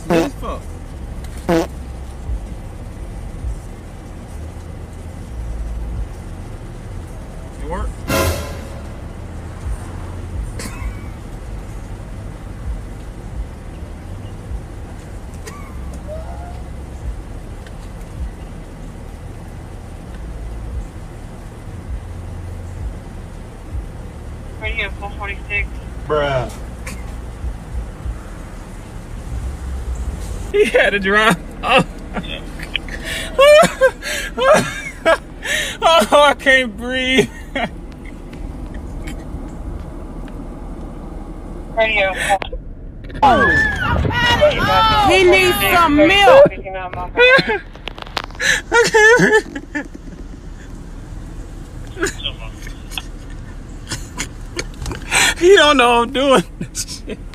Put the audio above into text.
This fuck. It work? Radio 446. Bruh. He had to drive. Oh. Oh, I can't breathe. Radio 446. Oh. He needs some milk. Okay. He don't know I'm doing this shit.